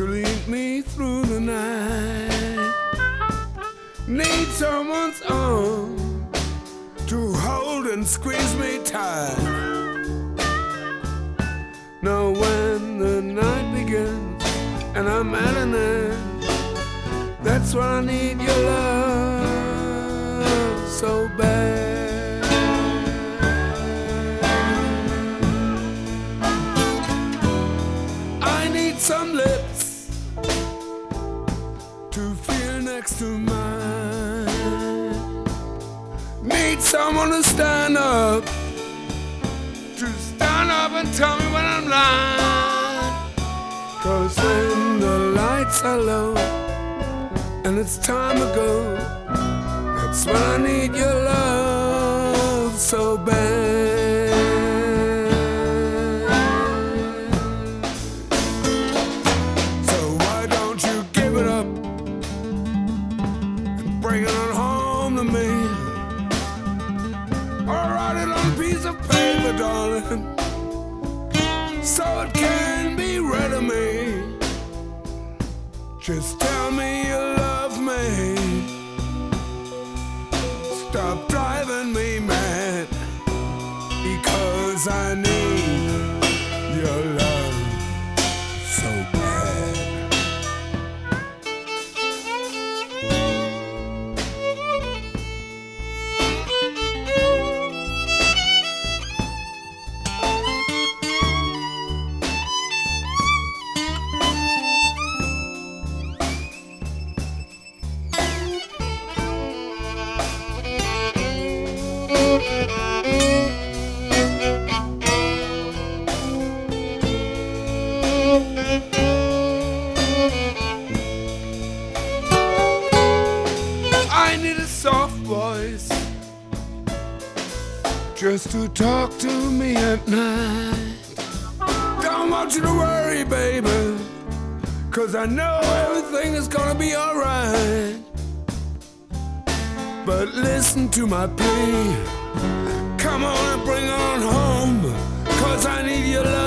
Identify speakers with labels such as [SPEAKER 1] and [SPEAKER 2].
[SPEAKER 1] to lead me through the night. Need someone's arm to hold and squeeze me tight. Now when the night begins and I'm at an end, that's when I need your love so bad. I need some lips to feel next to mine. Need someone to stand up and tell me when I'm lying. 'Cause when the lights are low and it's time to go, that's when I need your love so bad. So why don't you give it up and bring it on home to me? Or write it on a piece of paper, darling, so it can be read of me. Just tell me you love me. Stop driving me mad, because I need your love so bad. I need a soft voice just to talk to me at night. Don't want you to worry, baby, 'cause I know everything is gonna be alright. But listen to my plea, come on and bring on home, 'cause I need your love